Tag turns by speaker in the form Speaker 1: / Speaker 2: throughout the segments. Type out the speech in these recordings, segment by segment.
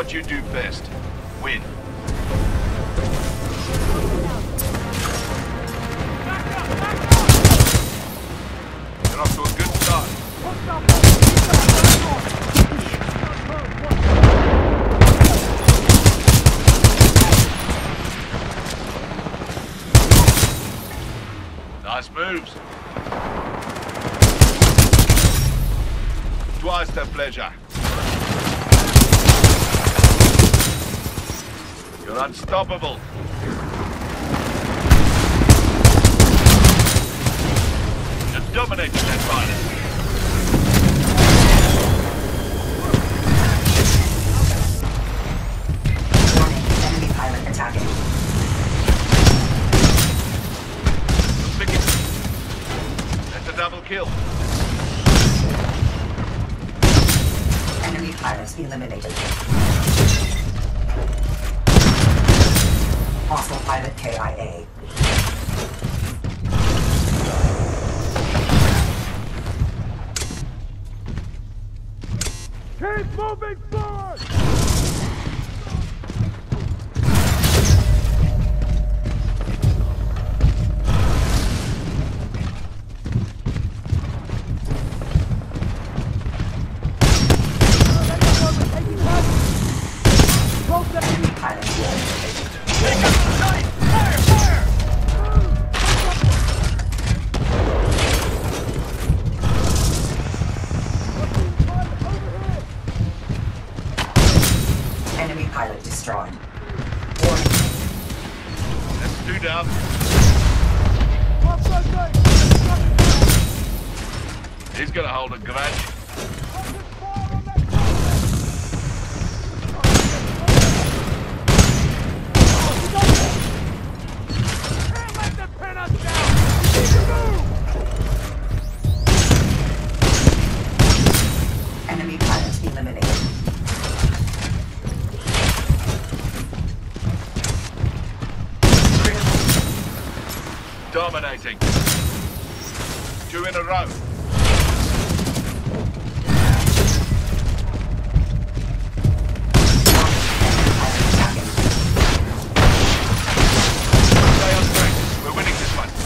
Speaker 1: what you do best. Win. You're off to a good start. Nice moves. Twice the pleasure. You're unstoppable. You're dominating that pilot.
Speaker 2: Enemy pilot attacking.
Speaker 1: That's a double kill.
Speaker 2: Enemy pilots eliminated. Hostile pilot KIA.
Speaker 3: Keep moving forward!
Speaker 2: Enemy pilot eliminated. Enemy pilot destroyed. Warning.
Speaker 1: That's two down. He's gonna hold a grudge.
Speaker 2: Enemy pilot eliminated.
Speaker 1: Dominating. Two in a row. Stay on track. We're winning this one.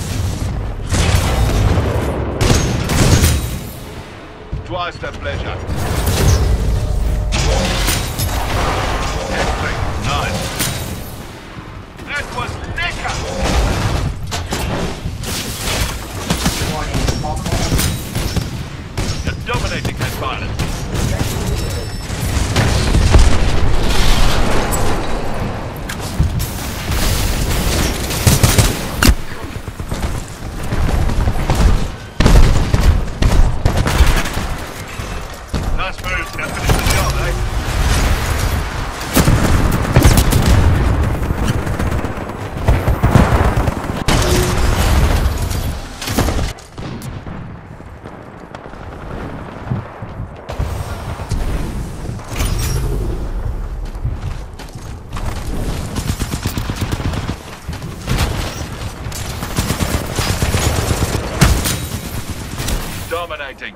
Speaker 1: Twice the pleasure. Excellent. Nice. That was lekker.
Speaker 2: Warning. Multiple enemies.
Speaker 1: You're dominating that pilot. Nice move. That finished the job, eh? Dominating.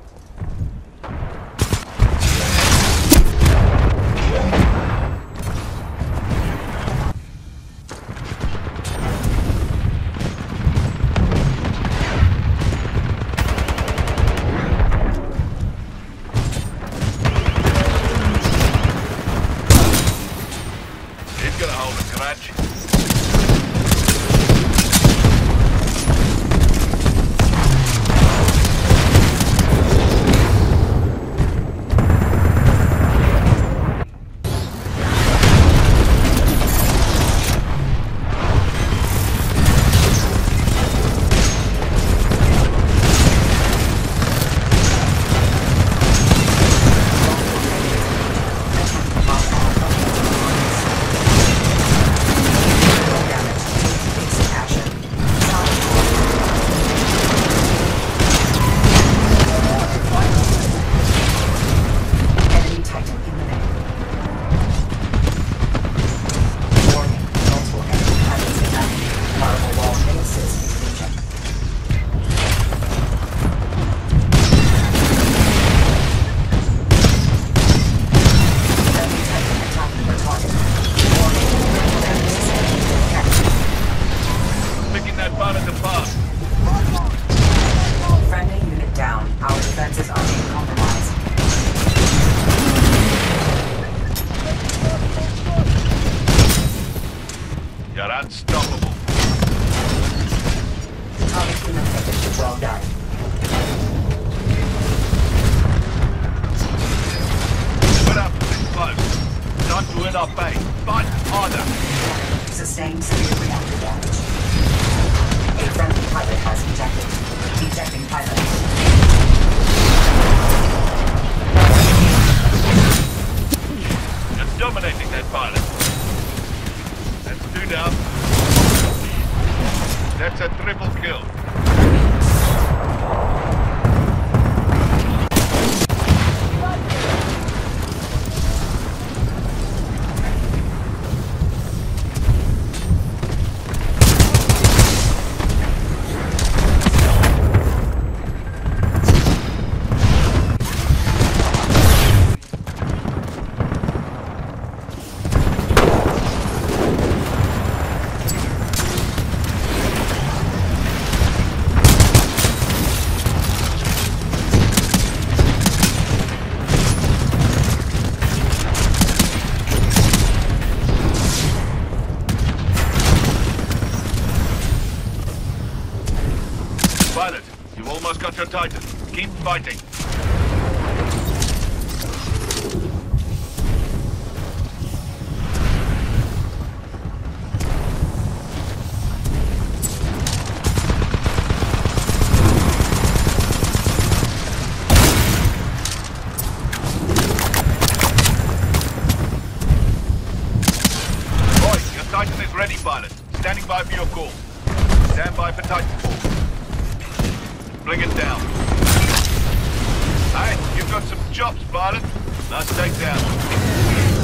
Speaker 1: He's gonna hold a grudge. unstoppable.
Speaker 2: Target eliminated. Well done.
Speaker 1: Put up, it's close. Time to win our base. Fight harder.
Speaker 2: Sustained severe reactor damage. A friendly pilot has ejected. Ejecting pilot.
Speaker 1: You're dominating that pilot. That's 2 down. That's a triple kill. Pilot, you almost got your Titan. Keep fighting. Boy, your Titan is ready, pilot. Standing by for your call. Stand by for Titanfall. Bring it down. Hey, you've got some chops, pilot. Nice takedown.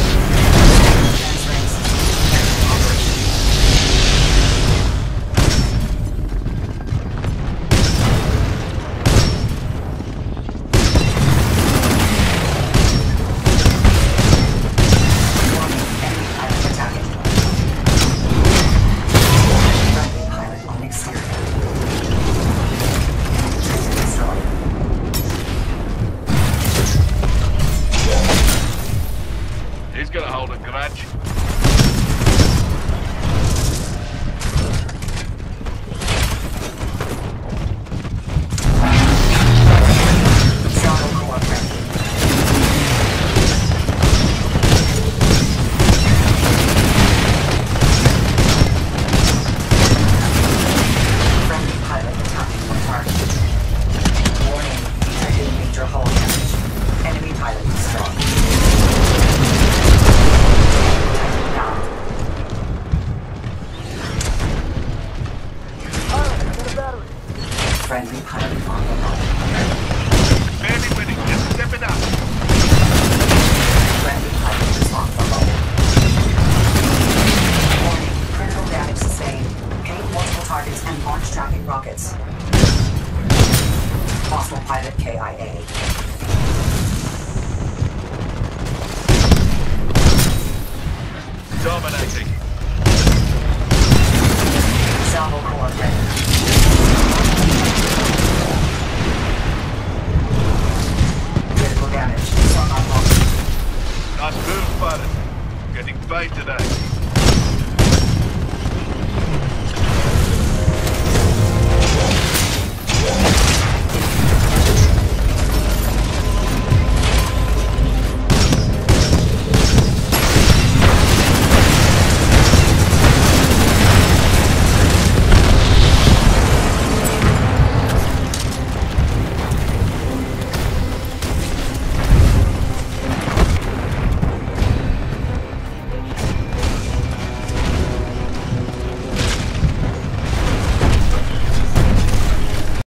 Speaker 1: He's gonna hold a grudge.
Speaker 2: Friendly pilot attacking on target. Warning, detecting major hull damage. Enemy pilot destroyed. Friendly pilot on the line.
Speaker 1: Barely winning, just step it up.
Speaker 2: Friendly pilot is off the low. Warning, critical damage sustained. Paint multiple targets and launch tracking rockets. Hostile pilot KIA.
Speaker 1: Dominating.